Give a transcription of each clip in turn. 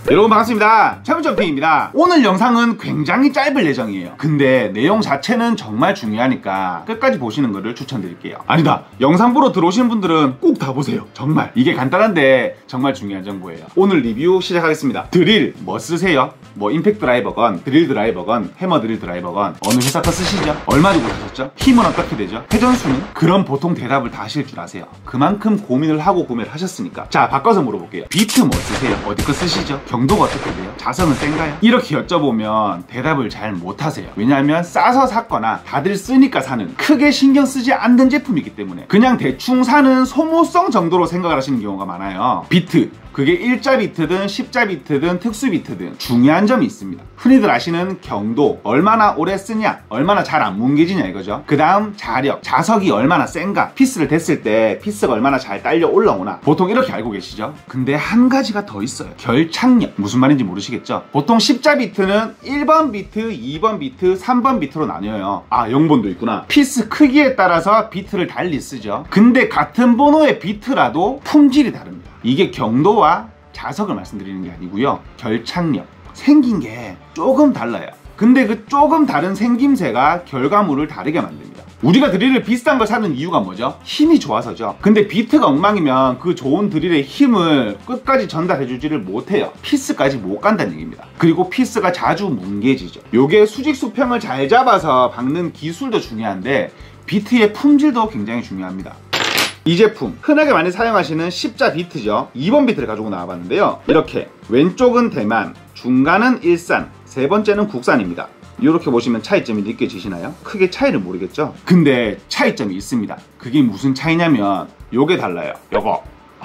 여러분 반갑습니다. 최부점핑입니다. 오늘 영상은 굉장히 짧을 예정이에요. 근데 내용 자체는 정말 중요하니까 끝까지 보시는 것을 추천드릴게요. 아니다, 영상 보러 들어오시는 분들은 꼭 다 보세요. 정말 이게 간단한데 정말 중요한 정보예요. 오늘 리뷰 시작하겠습니다. 드릴 뭐 쓰세요? 뭐 임팩트 드라이버건, 드릴 드라이버건, 해머 드릴 드라이버건 어느 회사 거 쓰시죠? 얼마 주고 사셨죠? 힘은 어떻게 되죠? 회전수는? 그럼 보통 대답을 다 하실 줄 아세요. 그만큼 고민을 하고 구매를 하셨으니까. 자, 바꿔서 물어볼게요. 비트 뭐 쓰세요? 어디 거 쓰시죠? 경도가 어떻게 돼요? 자성은 센가요? 이렇게 여쭤보면 대답을 잘 못하세요. 왜냐하면 싸서 샀거나 다들 쓰니까 사는, 크게 신경 쓰지 않는 제품이기 때문에 그냥 대충 사는 소모성 정도로 생각을 하시는 경우가 많아요. 비트, 그게 일자 비트든 십자 비트든 특수 비트든 중요한 점이 있습니다. 흔히들 아시는 경도, 얼마나 오래 쓰냐, 얼마나 잘 안 뭉개지냐 이거죠. 그 다음 자력, 자석이 얼마나 센가, 피스를 댔을 때 피스가 얼마나 잘 딸려 올라오나, 보통 이렇게 알고 계시죠? 근데 한 가지가 더 있어요. 결착력. 무슨 말인지 모르시겠죠? 보통 십자 비트는 1번 비트, 2번 비트, 3번 비트로 나뉘어요. 아, 0번도 있구나. 피스 크기에 따라서 비트를 달리 쓰죠. 근데 같은 번호의 비트라도 품질이 다릅니다. 이게 경도와 자석을 말씀드리는 게 아니고요. 결착력. 생긴 게 조금 달라요. 근데 그 조금 다른 생김새가 결과물을 다르게 만듭니다. 우리가 드릴을 비싼 걸 사는 이유가 뭐죠? 힘이 좋아서죠. 근데 비트가 엉망이면 그 좋은 드릴의 힘을 끝까지 전달해주지를 못해요. 피스까지 못 간다는 얘기입니다. 그리고 피스가 자주 뭉개지죠. 요게 수직 수평을 잘 잡아서 박는 기술도 중요한데 비트의 품질도 굉장히 중요합니다. 이 제품 흔하게 많이 사용하시는 십자 비트죠. 2번 비트를 가지고 나와봤는데요. 이렇게 왼쪽은 대만, 중간은 일산, 세 번째는 국산입니다. 이렇게 보시면 차이점이 느껴지시나요? 크게 차이를 모르겠죠? 근데 차이점이 있습니다. 그게 무슨 차이냐면 요게 달라요. 요거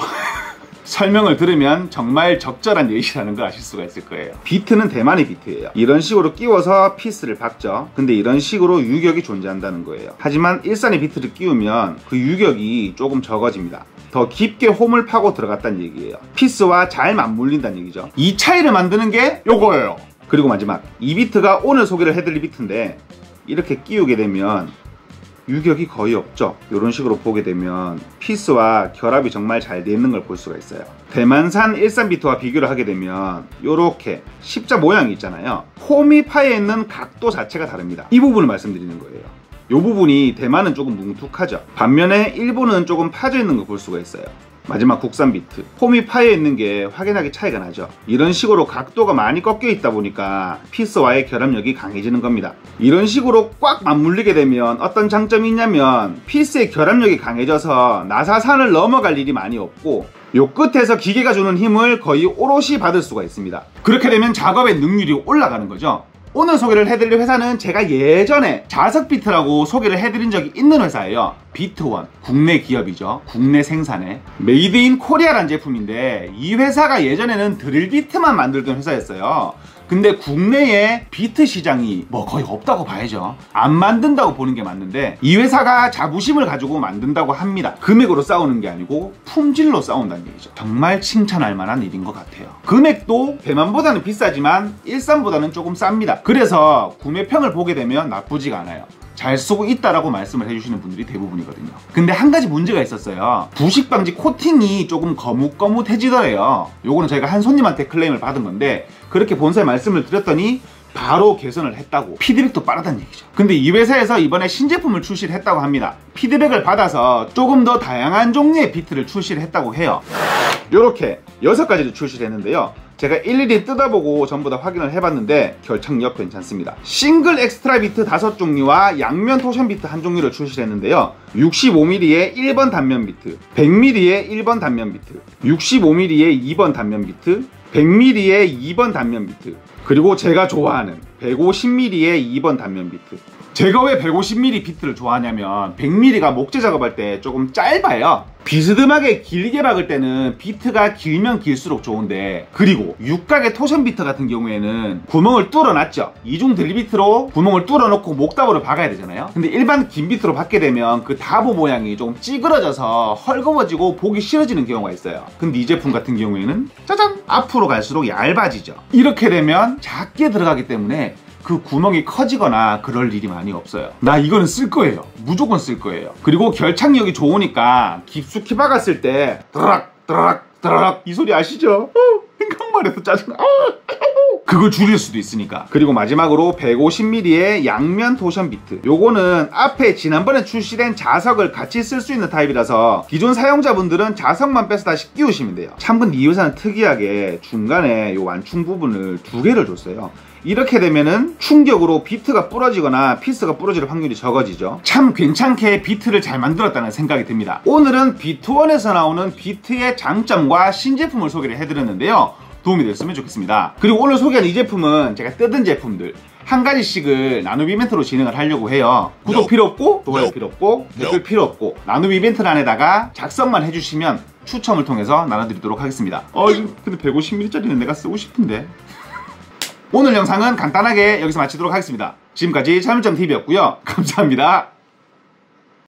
설명을 들으면 정말 적절한 예시라는 걸 아실 수가 있을 거예요. 비트는 대만의 비트예요. 이런 식으로 끼워서 피스를 박죠. 근데 이런 식으로 유격이 존재한다는 거예요. 하지만 일산의 비트를 끼우면 그 유격이 조금 적어집니다. 더 깊게 홈을 파고 들어갔다는 얘기예요. 피스와 잘 맞물린다는 얘기죠. 이 차이를 만드는 게 요거예요. 그리고 마지막, 이 비트가 오늘 소개를 해드릴 비트인데 이렇게 끼우게 되면 유격이 거의 없죠. 이런 식으로 보게 되면 피스와 결합이 정말 잘 되어 있는 걸 볼 수가 있어요. 대만산 일산 비트와 비교를 하게 되면 이렇게 십자 모양이 있잖아요. 홈이 파여 있는 각도 자체가 다릅니다. 이 부분을 말씀드리는 거예요. 이 부분이 대만은 조금 뭉툭하죠. 반면에 일본은 조금 파져 있는 걸 볼 수가 있어요. 마지막 국산 비트, 홈이 파여 있는 게 확연하게 차이가 나죠. 이런 식으로 각도가 많이 꺾여 있다 보니까 피스와의 결합력이 강해지는 겁니다. 이런 식으로 꽉 맞물리게 되면 어떤 장점이 있냐면 피스의 결합력이 강해져서 나사산을 넘어갈 일이 많이 없고 요 끝에서 기계가 주는 힘을 거의 오롯이 받을 수가 있습니다. 그렇게 되면 작업의 능률이 올라가는 거죠. 오늘 소개를 해드릴 회사는 제가 예전에 자석비트라고 소개를 해드린 적이 있는 회사예요. 비트원, 국내 기업이죠. 국내 생산의 메이드 인 코리아라는 제품인데, 이 회사가 예전에는 드릴 비트만 만들던 회사였어요. 근데 국내에 비트 시장이 뭐 거의 없다고 봐야죠. 안 만든다고 보는 게 맞는데 이 회사가 자부심을 가지고 만든다고 합니다. 금액으로 싸우는 게 아니고 품질로 싸운다는 얘기죠. 정말 칭찬할 만한 일인 것 같아요. 금액도 대만보다는 비싸지만 일산보다는 조금 쌉니다. 그래서 구매평을 보게 되면 나쁘지가 않아요. 잘 쓰고 있다라고 말씀을 해주시는 분들이 대부분이거든요. 근데 한 가지 문제가 있었어요. 부식 방지 코팅이 조금 거뭇거뭇해지더래요. 요거는 저희가 한 손님한테 클레임을 받은 건데 그렇게 본사에 말씀을 드렸더니 바로 개선을 했다고, 피드백도 빠르다는 얘기죠. 근데 이 회사에서 이번에 신제품을 출시를 했다고 합니다. 피드백을 받아서 조금 더 다양한 종류의 비트를 출시를 했다고 해요. 요렇게 6가지를 출시를 했는데요. 제가 일일이 뜯어보고 전부 다 확인을 해봤는데 결착력 괜찮습니다. 싱글 엑스트라 비트 5종류와 양면 토션 비트 1종류를 출시를 했는데요. 65mm의 1번 단면 비트, 100mm의 1번 단면 비트, 65mm의 2번 단면 비트, 100mm의 2번 단면 비트, 그리고 제가 좋아하는 150mm의 2번 단면 비트. 제가 왜 150mm 비트를 좋아하냐면 100mm가 목재 작업할 때 조금 짧아요. 비스듬하게 길게 박을 때는 비트가 길면 길수록 좋은데, 그리고 육각의 토션 비트 같은 경우에는 구멍을 뚫어놨죠. 이중 드릴 비트로 구멍을 뚫어놓고 목답으로 박아야 되잖아요. 근데 일반 긴 비트로 박게 되면 그 다보 모양이 좀 찌그러져서 헐거워지고 보기 싫어지는 경우가 있어요. 근데 이 제품 같은 경우에는 짜잔! 앞으로 갈수록 얇아지죠. 이렇게 되면 작게 들어가기 때문에 그 구멍이 커지거나 그럴 일이 많이 없어요. 나 이거는 쓸 거예요. 무조건 쓸 거예요. 그리고 결착력이 좋으니까 깊숙이 박았을 때 드락 드락 드락 이 소리 아시죠? 생각만 해도 짜증나. 그걸 줄일 수도 있으니까. 그리고 마지막으로 150mm의 양면 토션 비트. 요거는 앞에 지난번에 출시된 자석을 같이 쓸 수 있는 타입이라서 기존 사용자분들은 자석만 빼서 다시 끼우시면 돼요. 참고 이 회사는 특이하게 중간에 요 완충 부분을 2개를 줬어요. 이렇게 되면은 충격으로 비트가 부러지거나 피스가 부러질 확률이 적어지죠. 참 괜찮게 비트를 잘 만들었다는 생각이 듭니다. 오늘은 비트1에서 나오는 비트의 장점과 신제품을 소개를 해드렸는데요. 도움이 됐으면 좋겠습니다. 그리고 오늘 소개한 이 제품은 제가 뜯은 제품들 한 가지씩을 나눔 이벤트로 진행을 하려고 해요. 구독 필요 없고, 좋아요 필요 없고, 댓글 필요 없고, 나눔 이벤트란에다가 작성만 해주시면 추첨을 통해서 나눠드리도록 하겠습니다. 근데 150ml짜리는 내가 쓰고 싶은데. 오늘 영상은 간단하게 여기서 마치도록 하겠습니다. 지금까지 차문점TV였고요. 감사합니다.